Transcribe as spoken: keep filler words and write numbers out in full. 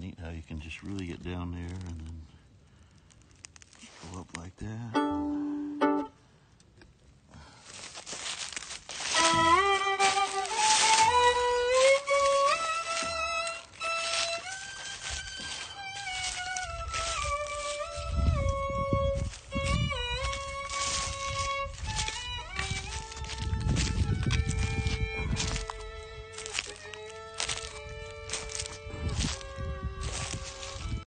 neat how you can just really get down there and then go up like that.